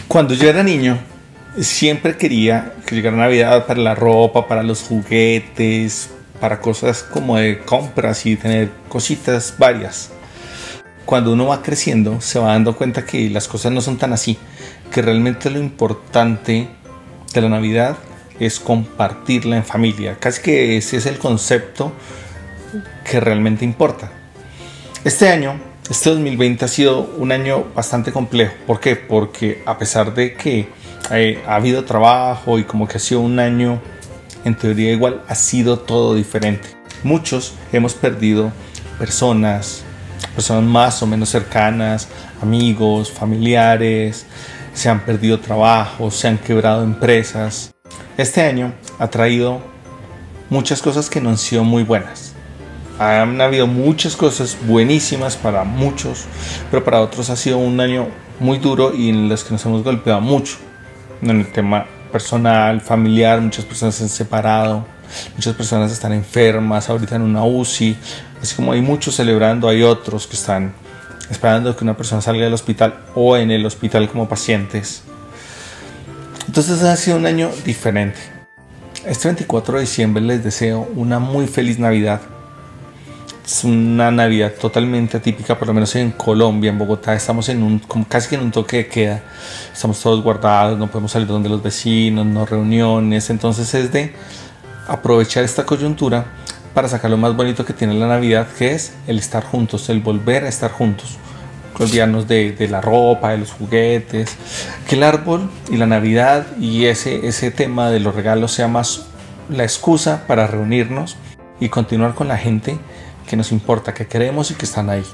Cuando yo era niño, siempre quería que llegara Navidad para la ropa, para los juguetes, para cosas como de compras y tener cositas varias. Cuando uno va creciendo, se va dando cuenta que las cosas no son tan así, que realmente lo importante de la Navidad es compartirla en familia. Casi que ese es el concepto que realmente importa. Este 2020 ha sido un año bastante complejo. ¿Por qué? Porque a pesar de que ha habido trabajo y como que ha sido un año en teoría igual, ha sido todo diferente. Muchos hemos perdido personas más o menos cercanas, amigos, familiares, se han perdido trabajos, se han quebrado empresas. Este año ha traído muchas cosas que no han sido muy buenas. Han habido muchas cosas buenísimas para muchos, pero para otros ha sido un año muy duro y en los que nos hemos golpeado mucho. En el tema personal, familiar, muchas personas se han separado, muchas personas están enfermas, ahorita en una UCI. Así como hay muchos celebrando, hay otros que están esperando que una persona salga del hospital o en el hospital como pacientes. Entonces ha sido un año diferente. Este 24 de diciembre les deseo una muy feliz Navidad. Es una Navidad totalmente atípica, por lo menos en Colombia, en Bogotá estamos casi que en un toque de queda. Estamos todos guardados, no podemos salir donde los vecinos, no reuniones. Entonces es de aprovechar esta coyuntura para sacar lo más bonito que tiene la Navidad, que es el estar juntos, el volver a estar juntos. Olvidarnos de la ropa, de los juguetes, que el árbol y la Navidad y ese tema de los regalos sea más la excusa para reunirnos y continuar con la gente que nos importa, que queremos y que están ahí.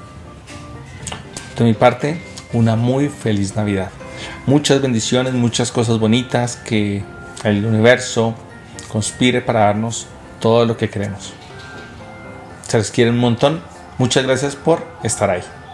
De mi parte, una muy feliz Navidad. Muchas bendiciones, muchas cosas bonitas, que el universo conspire para darnos todo lo que queremos. Se les quiere un montón. Muchas gracias por estar ahí.